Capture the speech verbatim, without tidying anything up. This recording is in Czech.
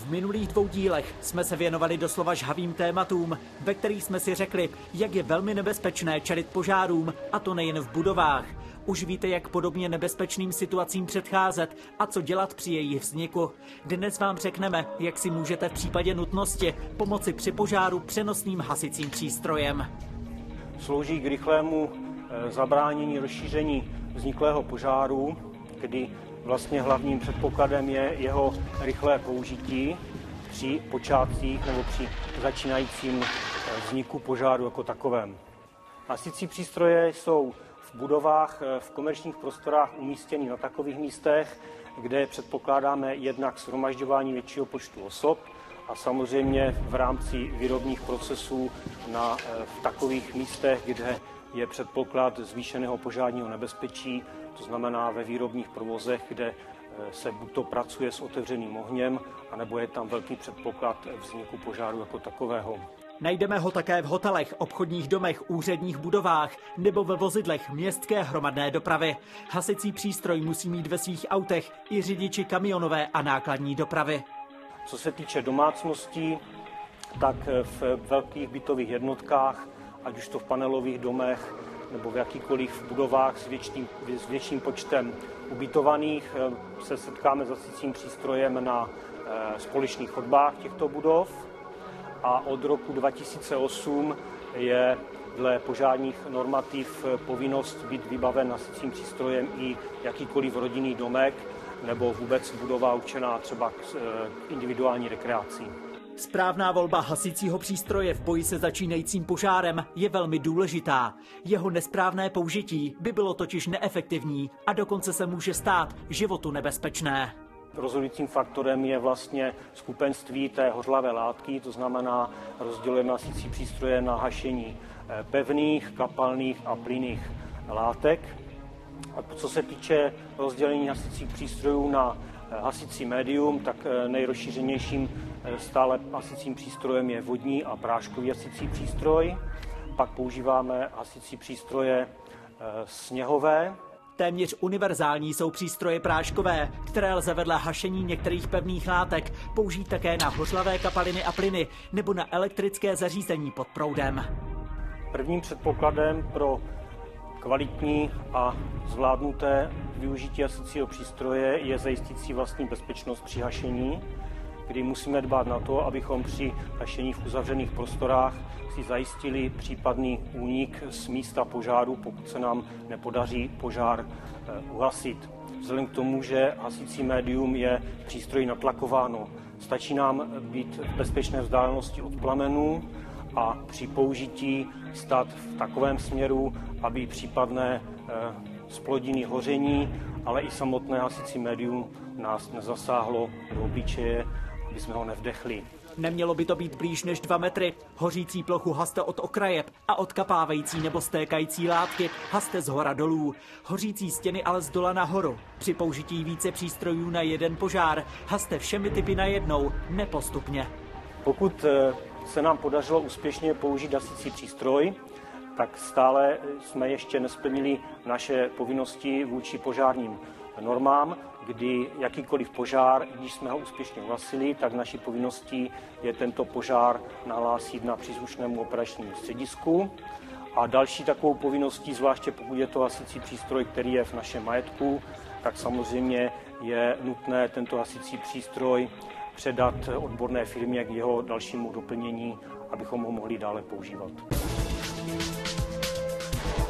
V minulých dvou dílech jsme se věnovali doslova žhavým tématům, ve kterých jsme si řekli, jak je velmi nebezpečné čelit požárům, a to nejen v budovách. Už víte, jak podobně nebezpečným situacím předcházet a co dělat při jejich vzniku. Dnes vám řekneme, jak si můžete v případě nutnosti pomoci při požáru přenosným hasicím přístrojem. Slouží k rychlému zabránění rozšíření vzniklého požáru, kdy vlastně hlavním předpokladem je jeho rychlé použití při počátcích nebo při začínajícím vzniku požáru jako takovém. Hasicí přístroje jsou v budovách, v komerčních prostorách umístěny na takových místech, kde předpokládáme jednak shromažďování většího počtu osob a samozřejmě v rámci výrobních procesů na, v takových místech, kde je předpoklad zvýšeného požárního nebezpečí, to znamená ve výrobních provozech, kde se buď to pracuje s otevřeným ohněm, anebo je tam velký předpoklad vzniku požáru jako takového. Najdeme ho také v hotelech, obchodních domech, úředních budovách nebo ve vozidlech městské hromadné dopravy. Hasicí přístroj musí mít ve svých autech i řidiči kamionové a nákladní dopravy. Co se týče domácností, tak v velkých bytových jednotkách, ať už to v panelových domech nebo v jakýkoliv budovách s větším, s větším počtem ubytovaných, se setkáme s hasicím přístrojem na společných chodbách těchto budov. A od roku dva tisíce osm je dle požárních normativ povinnost být vybaven hasicím přístrojem i jakýkoliv rodinný domek nebo vůbec budova určená třeba k individuální rekreaci. Správná volba hasicího přístroje v boji se začínajícím požárem je velmi důležitá. Jeho nesprávné použití by bylo totiž neefektivní a dokonce se může stát životu nebezpečné. Rozhodujícím faktorem je vlastně skupenství té hořlavé látky, to znamená rozdělujeme hasicí přístroje na hašení pevných, kapalných a plynných látek. A co se týče rozdělení hasicích přístrojů na hasicí médium, tak nejrozšířenějším stále hasicím přístrojem je vodní a práškový hasicí přístroj. Pak používáme hasicí přístroje sněhové. Téměř univerzální jsou přístroje práškové, které lze vedle hašení některých pevných látek použít také na hořlavé kapaliny a plyny nebo na elektrické zařízení pod proudem. Prvním předpokladem pro kvalitní a zvládnuté využití hasicího přístroje je zajistící vlastní bezpečnost při hašení, kdy musíme dbát na to, abychom při hašení v uzavřených prostorách si zajistili případný únik z místa požáru, pokud se nám nepodaří požár uhasit. Vzhledem k tomu, že hasicí médium je přístroj natlakováno, stačí nám být v bezpečné vzdálenosti od plamenů a při použití stát v takovém směru, aby případné zplodiny hoření, ale i samotné hasicí médium nás nezasáhlo do obličeje, aby jsme ho nevdechli. Nemělo by to být blíž než dva metry. Hořící plochu haste od okraje a odkapávající nebo stékající látky haste zhora dolů. Hořící stěny ale zdola nahoru. Při použití více přístrojů na jeden požár haste všemi typy najednou, nepostupně. Pokud se nám podařilo úspěšně použít hasicí přístroj, tak stále jsme ještě nesplnili naše povinnosti vůči požárním normám, kdy jakýkoliv požár, když jsme ho úspěšně uhasili, tak naší povinností je tento požár nahlásit na příslušnému operačnímu středisku. A další takovou povinností, zvláště pokud je to hasicí přístroj, který je v našem majetku, tak samozřejmě je nutné tento hasicí přístroj předat odborné firmě k jeho dalšímu doplnění, abychom ho mohli dále používat.